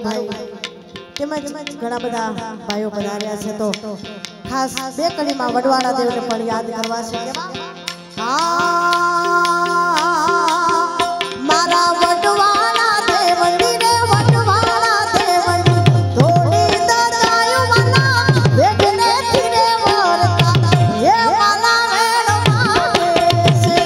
भाई તેમજ ઘણા બધા ભાઈઓ પધાર્યા છે તો ખાસ બે કડીમાં વડવાળા દેવને પણ યાદ કરવા છે કેવા મારા વડવાળા દેવની રે વડવાળા દેવની થોડી દજાયો મના વેગને ધીરે વરતા એ વાલા વેણ માગે છે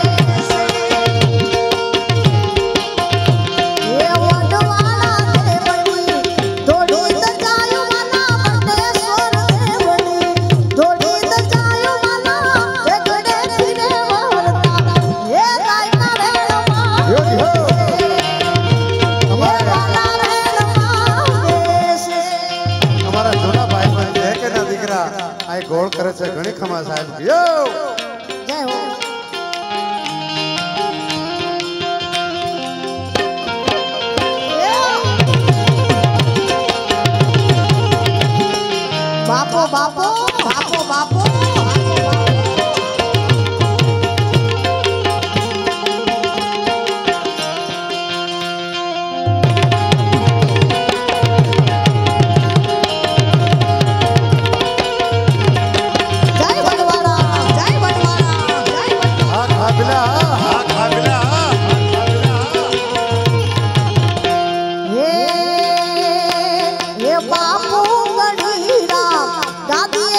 એ વડવાળા દેવની થોડી દજાયો મના બટેશ્વર દેવની થોડી દજાયો મના વેગને ધીરે વરતા એ રાયના વેણ માગે गोल करे छे घणी खमा साहेब यो जय हो बापो बापो बापो बापो बापू गढ़ी राम गादी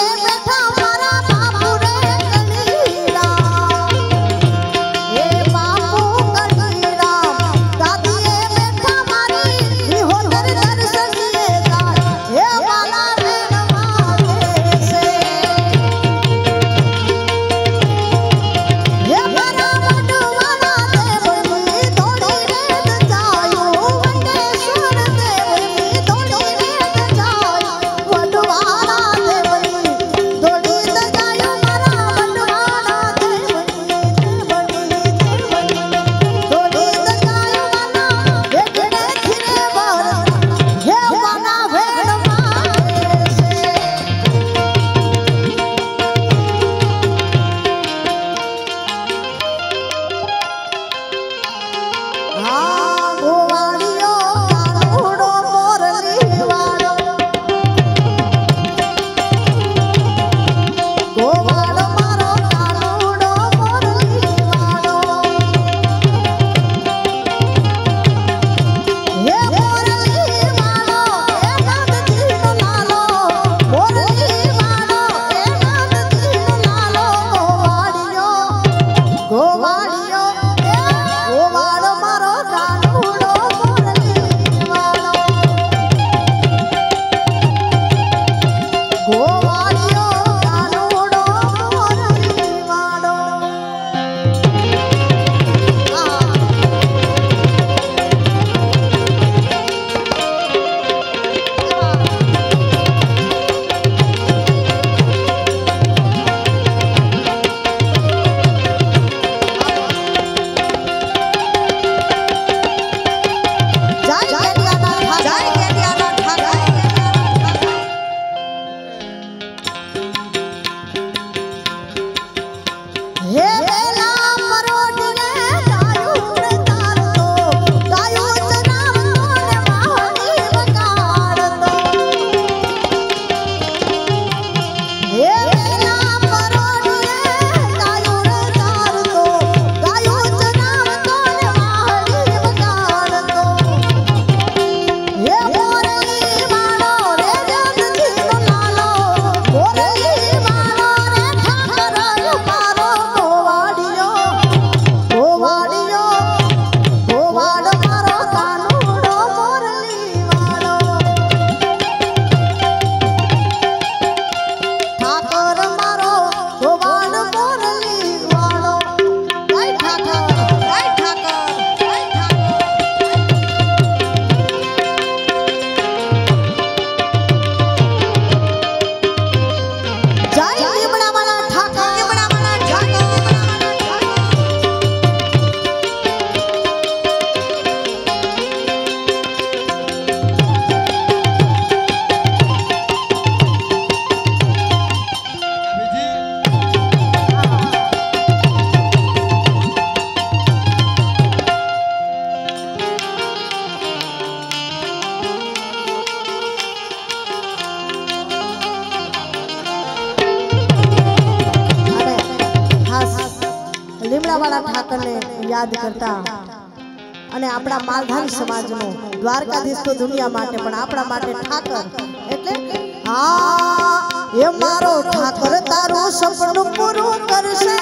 દ્વારકાવાળા ઠાકરને યાદ કરતા અને આપણા માલધારી સમાજનો દ્વારકાધીશ તો દુનિયા માટે પણ આપણા માટે ઠાકર એટલે હા એ મારો ઠાકર તારું સપનું પૂરું કરશે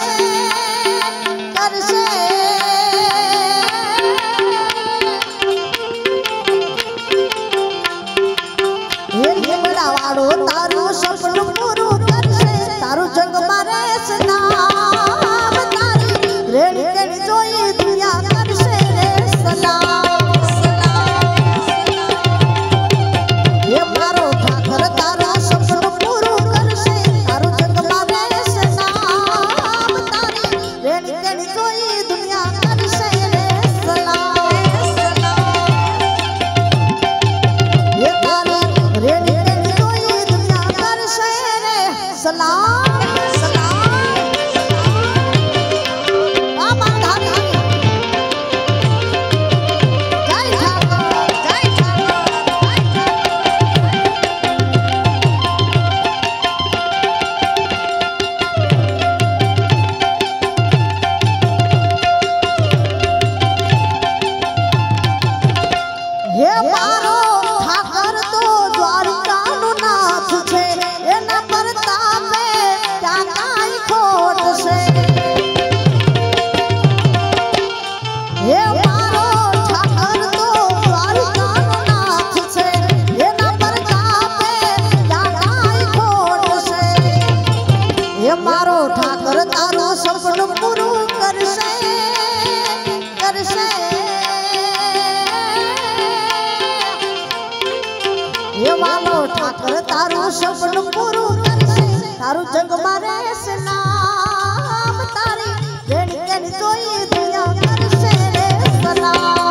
કરશે એ લીમડાવાળો તારું સપનું પૂરું કરશે તારું જગમાં રહેશે નામ તારી રેણી કેણી જોઈ દુનિયા કરશે રે સલામ એ મારો ઠાકર તારું સપનું પૂરું કરશે તારું જગમાં રહેશે નામ તારી રેણી કેણી જોઈ દુનિયા કરશે રે સલામ એ તારી રેણી કેણી જોઈ દુનિયા કરશે રે સલામ ઠાકર તારું સપનું પૂરું કરશે તારું જગમાં રહેશે નામ તારી રેણી કેણી જોઈ દુનિયા કરશે રે સલામ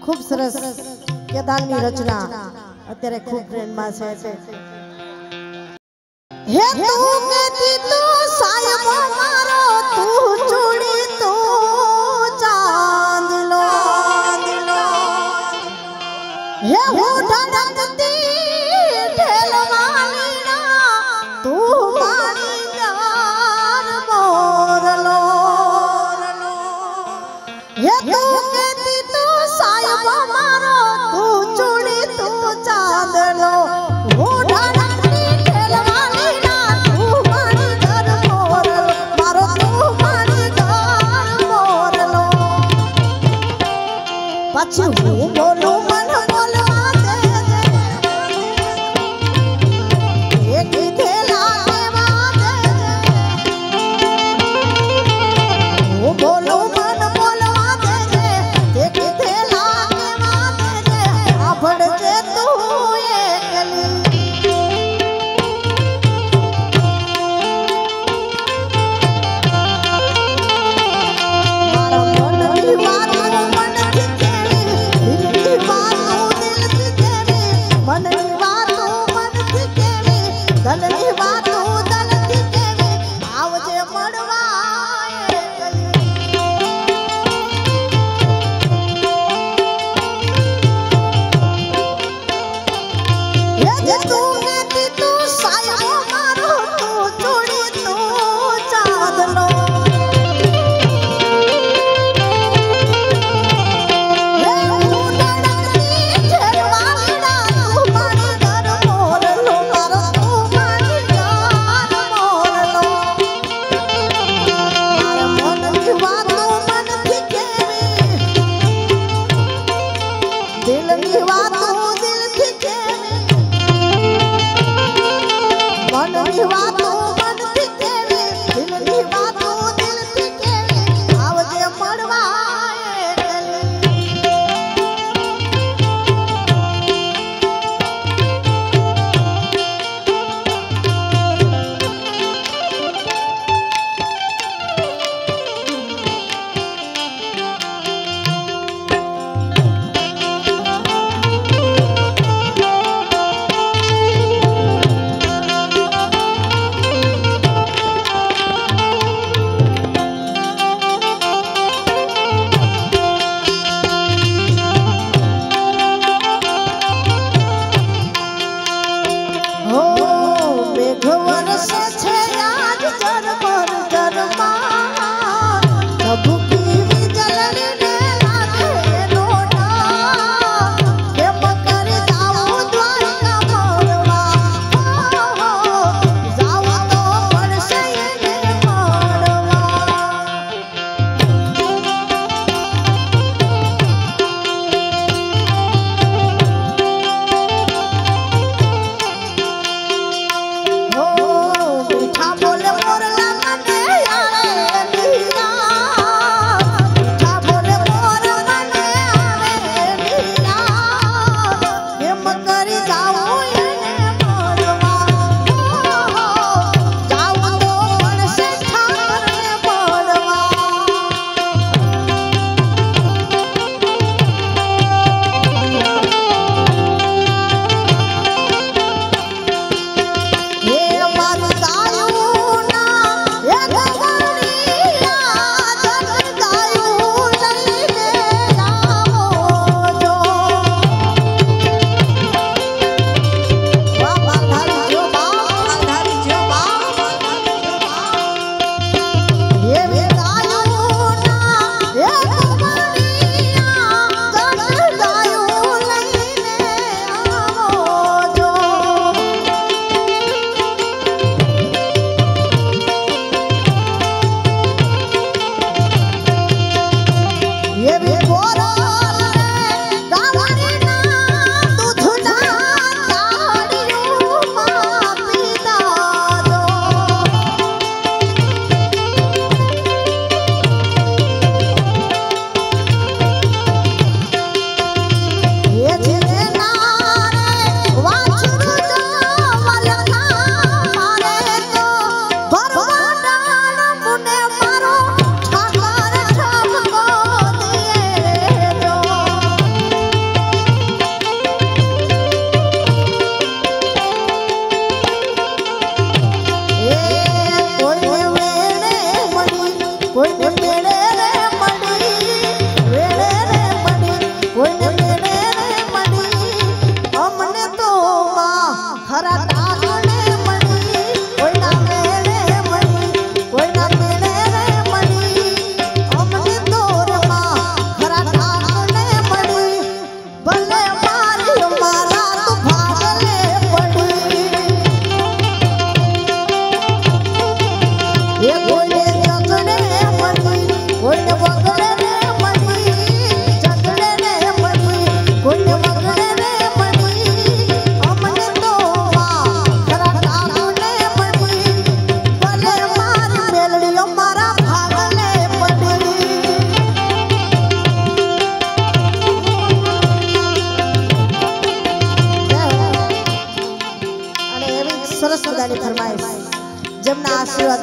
खूब सरस केदाરની રચના અત્યારે ખૂબ ટ્રેન્ડમાં છે હે તું કેતી તો સાયબ મારો તું ચૂડી તું ચાંદલો હે હું ધડકતી ઢેલવાલી ના તું મારી જાન મોરલો હે તું કેતી તો સાયબ મારો તું ચૂડી તું ચાંદલો હું ધડકતી ઢેલવાલી ના તું મારી જાન મોરલો મારો તું મારી જાન મોરલો પછી હું બોલું મન બોલવા દે એ કીધેલા કેવા દે હું બોલું મન બોલવા દે એ કીધેલા કેવા દે આભળજે તું એકલી મારા મનની વાત મનથી કેવી દિલની વાત દિલથી કેવી મનની વાત મનથી કેવી દલની વાત દલથી કેવી આવજે મળવા એકલી હે જે તું કેતી તું સાયબો મારો તું ચૂડી તું ચાંદલો હે હું ધડકતી ઢેલવાલી ના તું મારી જાન મોરલો મારો તું મારી જાન મોરલો મારા મનની વાતો મનથી કેવી દિલની વાતો દિલથી કેવી મનની વાતો મનથી કેવી દિલની વાતો દિલથી કેવી આવજે મળવા એકલી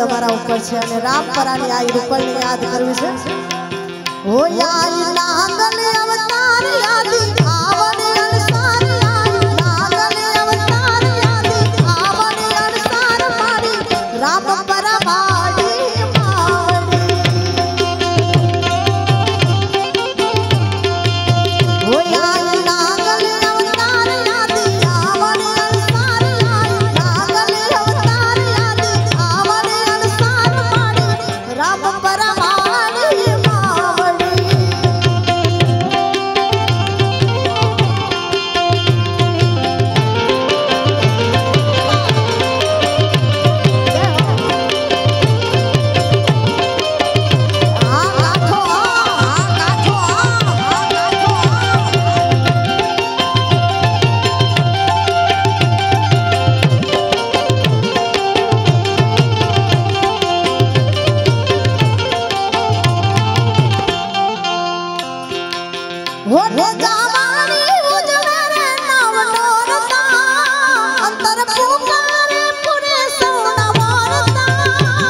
તમારા ઉપર છે અને રામપરાની આ રૂપલને યાદ કરવી છે ઓ યાઈ નાગલ અવતાર યાદી આવને અણસાર યાઈ નાગલ અવતાર યાદી આવને અણસાર મારી રામ પરવાડી માવડી ઓ યાઈ નાગલ અવતાર યાદી આવને અણસાર યાઈ નાગલ અવતાર યાદી આવને અણસાર મારી રામ પરવાડી માવડી હોઠે જાવાની ઉજવે રે નવનો રતા અંતર પુકારે પુરે સૌના વારતા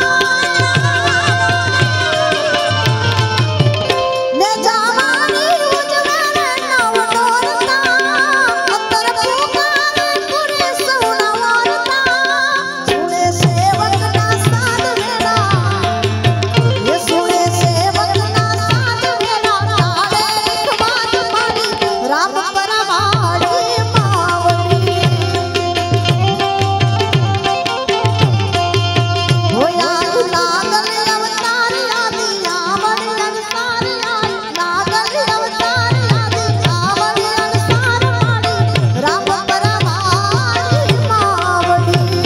ને જાવાની ઉજવે રે નવનો રતા અંતર પુકારે પુરે સૌના વારતા સુણે સેવકના સાદ વેલા ये सुने सेवकना साथ वेला तारे बात मारी राम परवाड़ी मावड़ी होया नागल अवतार यादी आवड़ अनसार याई नागल अवतार यादी आवड़ अनसार मारी राम परवाड़ी मावड़ी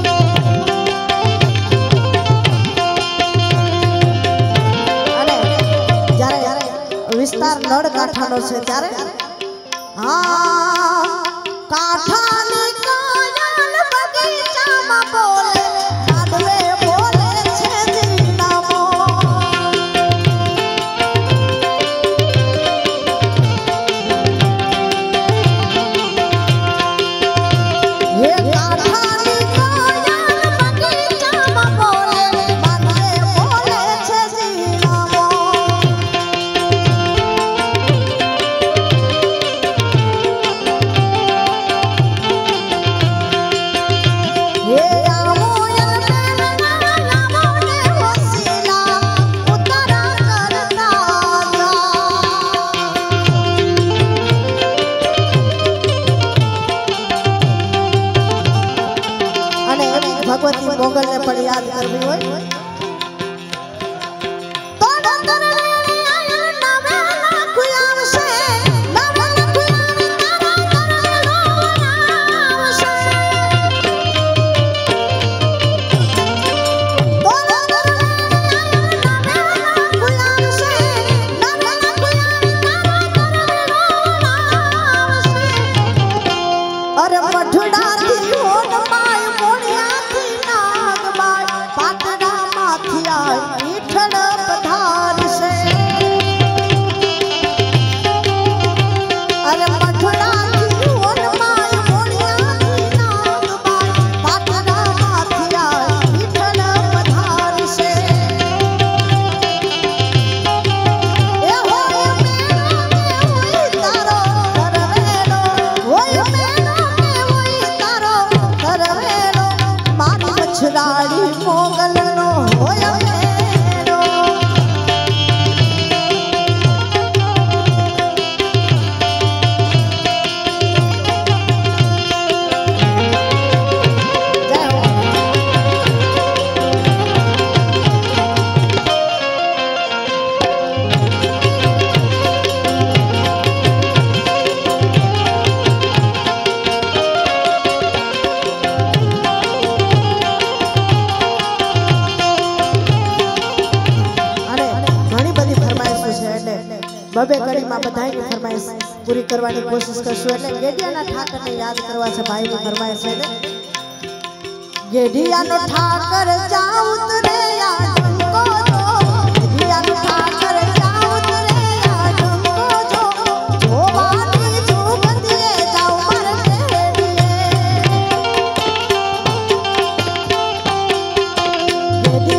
અને જ્યારે વિસ્તાર નળ કાંઠાનો છે ત્યારે હા કાંઠાની કોયલ બગીચામાં બોલે માંડવે બોલે છે જીનામો હે કાંઠાની કોયલ બગીચામાં બોલે માંડવે બોલે છે જીનામો હે આવો યલના આવો ને વસીલા ઉતારા કરતા જા અને ભગવતી મોગલને પણ યાદ કરવી હોય તો ડોક્ટર લેને આયા નવેલા ખુયાવશે નવેલા ખુયાવી તારા કરેલો બનાવશે તો ડોક્ટર લેને આયા નવેલા ખુયાવશે નવેલા ખુયાવી તારા કરેલો બનાવશે અરે મઠડાથી હોન માય મોણિયાથી નાગમાય પાટડામાંથી આય ઈઠળ પધારશે અરે મઠડાથી હોન માય મોણિયાથી નાગમાય પાટડામાંથી આય ઈઠળ પધારશે એ હોય મેળો કે હોય તારો કરવેલો હોય મેળો કે હોય તારો કરવેલો મારી મછરાડી મોગલનો હોય મેળો જય હો અને ઘણી બધી ફરમાઈશો છે એટલે બબે કડીમાં બધાયની ફરમાઈશ પૂરી કરવાની કોશિશ કરશું એટલે ગેડિયાના ઠાકરને યાદ કરવા છે ભાઈની ફરમાઈશ છે ગેડિયાનો ઠાકર જા ઉતરે યા ડંકો જો ગેડિયાનો ઠાકર જા ઉતરે યા ડંકો જો જોવાની જોગતીએ જાઉં માર ગેડીએ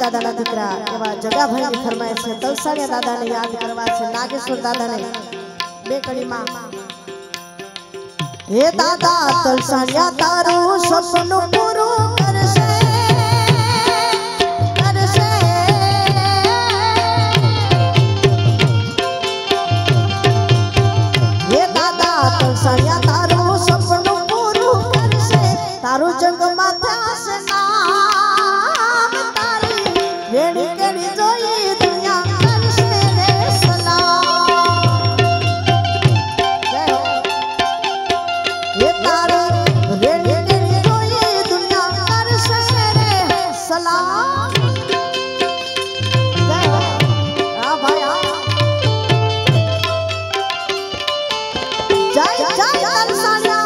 દાદાના દીકરા એવા જગાભાઈની ફરમાય છે તલસાણિયા દાદાને યાદ કરવા છે નાગેશ્વર દાદાને બે કડીમાં હે દાદા તલસાણિયા તારું સપનું પૂરું કરશે કરશે હે દાદા તલસાણિયા તારું સપનું પૂરું કરશે તારું જગમાં થશે નામ તારી વેણી કેડી જોઈ દુનિયા કરશે રે સલામ જય હો હે તારી વેણી કેડી જોઈ દુનિયા કરશે રે સલામ જય હો આ ભાઈ આ જય જય તલસાણિયા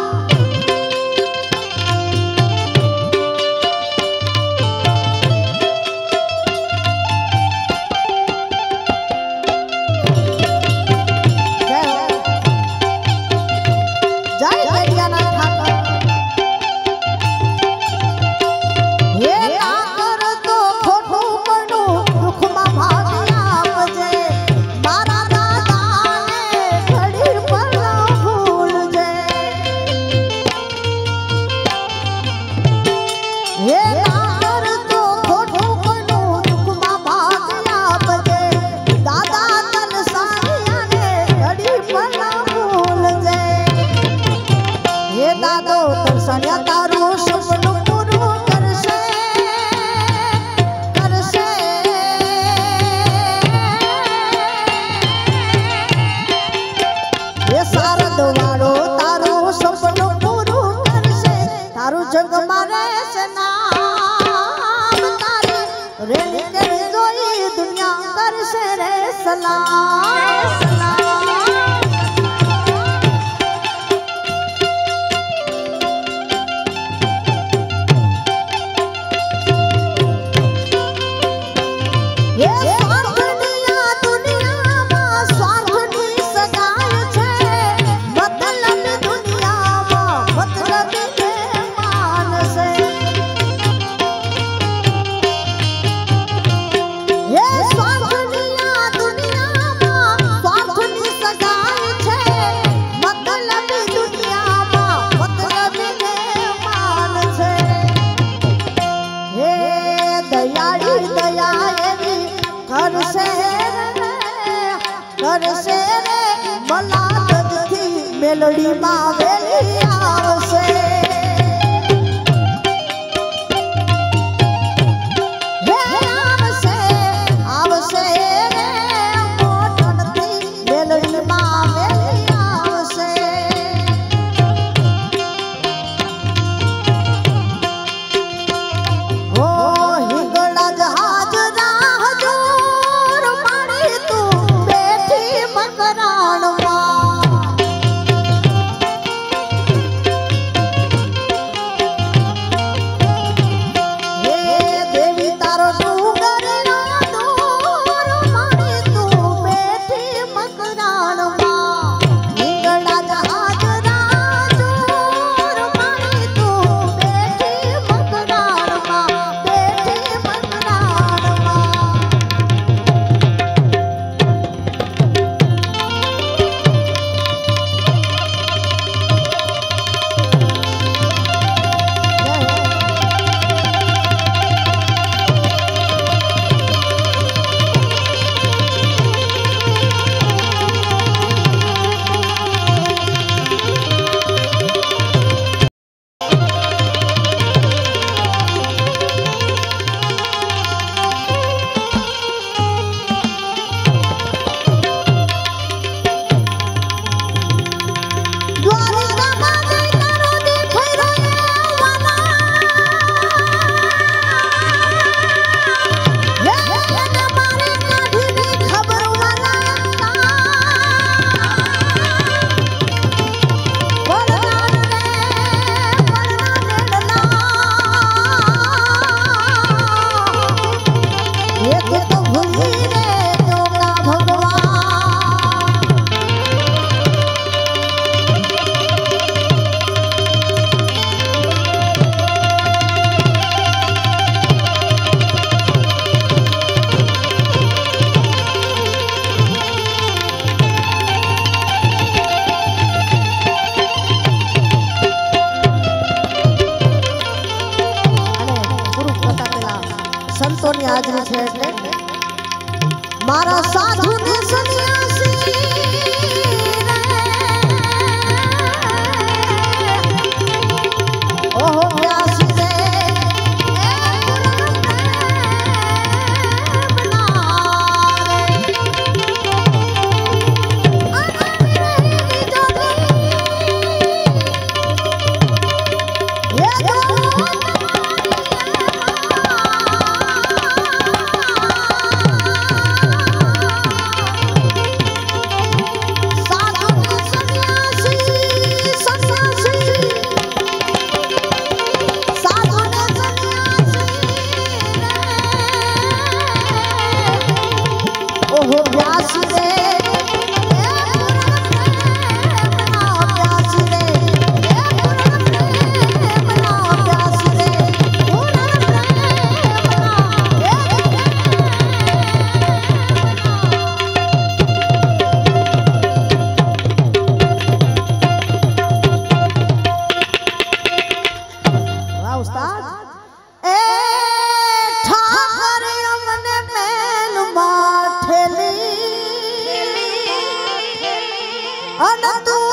તલસાણિયા તારું સપનું પૂરું કરશે કરશે એ શારદ વાળો તારું સપનું પૂરું કરશે તારું જગમાં રહેશે નામ તારી રેણી કેડી જોઈ દુનિયા કરશે રે સલામ કરશે રે મલાદથી મેલડીમાં વેલી આવશે હે આવશે આવશે રે મોટણથી મેલડીમાં વેલી આવશે ઓ હિંગળા જહાજ રાહ જોર મારી તું મકરાણમાં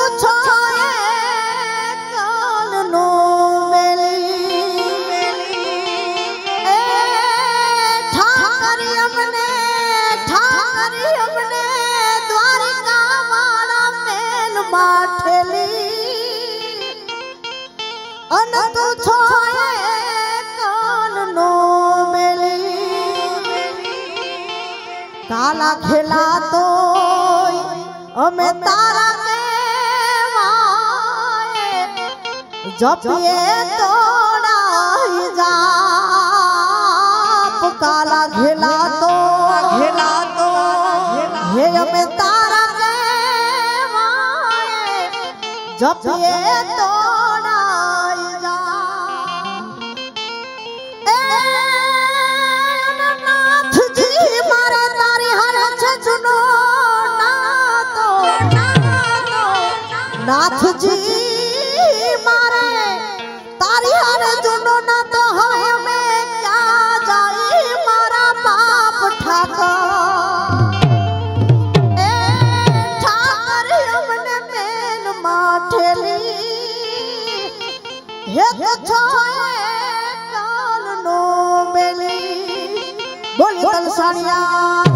છો એ કાલનો મેલી એ ઠાકર અમને દ્વારિકા વાળા મેલ માઠેલી અન તું છો એ કાલનો મેલી કાલા ખેલા તો અમે તારા કેવાય જપીએ તોડાઈ જાપ કાલા ઘેલા તો હે અમે તારા કેવાય જપીએ તોડાઈ જાપ એ નાથજી મારે તારી હરે છે જુનો नाथजी मारे तारी हरे जुनो ना तो है मैं क्या जाई मारा बाप ठाकर ए ठाकर हमने मेल माठेली हे तो छोए काल नो मेली बोली तलसानिया